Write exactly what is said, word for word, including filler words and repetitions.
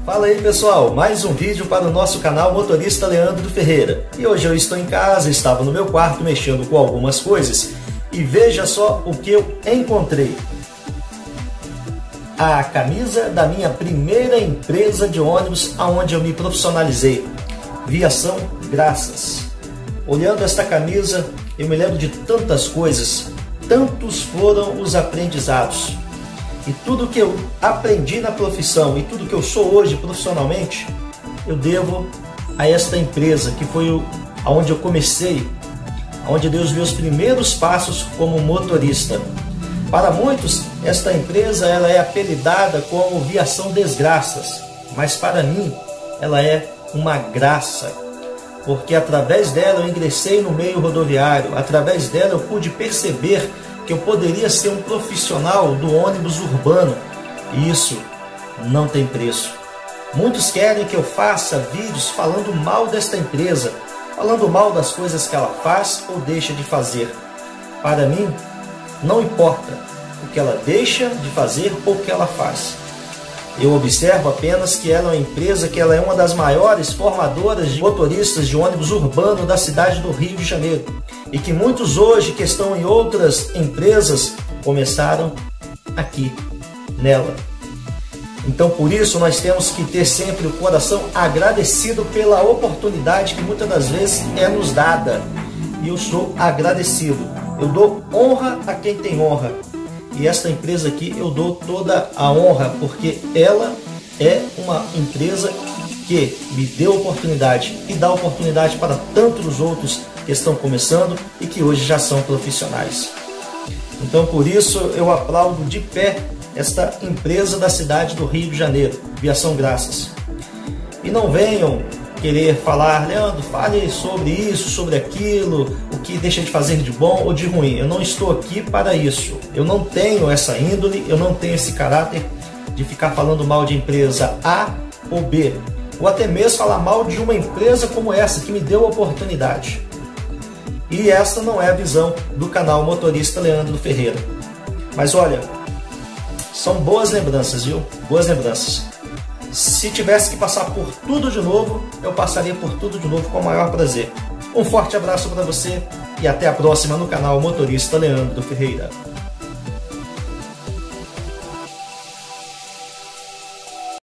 Fala aí pessoal, mais um vídeo para o nosso canal Motorista Leandro Ferreira. E hoje eu estou em casa, estava no meu quarto mexendo com algumas coisas e veja só o que eu encontrei. A camisa da minha primeira empresa de ônibus aonde eu me profissionalizei, Viação Graças. Olhando esta camisa, eu me lembro de tantas coisas, tantos foram os aprendizados. E tudo que eu aprendi na profissão e tudo que eu sou hoje profissionalmente, eu devo a esta empresa, que foi o, onde eu comecei, onde eu dei os meus primeiros passos como motorista. Para muitos, esta empresa ela é apelidada como Viação Desgraças, mas para mim ela é uma graça, porque através dela eu ingressei no meio rodoviário, através dela eu pude perceber que eu poderia ser um profissional do ônibus urbano, e isso não tem preço. Muitos querem que eu faça vídeos falando mal desta empresa, falando mal das coisas que ela faz ou deixa de fazer. Para mim, não importa o que ela deixa de fazer ou o que ela faz. Eu observo apenas que ela é uma empresa que ela é uma das maiores formadoras de motoristas de ônibus urbano da cidade do Rio de Janeiro. E que muitos hoje que estão em outras empresas começaram aqui, nela. Então por isso nós temos que ter sempre o coração agradecido pela oportunidade que muitas das vezes é nos dada. E eu sou agradecido. Eu dou honra a quem tem honra. E esta empresa aqui eu dou toda a honra, porque ela é uma empresa que me deu oportunidade e dá oportunidade para tantos outros que estão começando e que hoje já são profissionais. Então por isso eu aplaudo de pé esta empresa da cidade do Rio de Janeiro, Viação Graças. E não venham querer falar, Leandro, fale sobre isso, sobre aquilo, o que deixa de fazer de bom ou de ruim. Eu não estou aqui para isso. Eu não tenho essa índole, eu não tenho esse caráter de ficar falando mal de empresa A ou B, ou até mesmo falar mal de uma empresa como essa, que me deu a oportunidade. E essa não é a visão do canal Motorista Leandro Ferreira. Mas olha, são boas lembranças, viu? Boas lembranças. Se tivesse que passar por tudo de novo, eu passaria por tudo de novo com o maior prazer. Um forte abraço para você e até a próxima no canal Motorista Leandro Ferreira.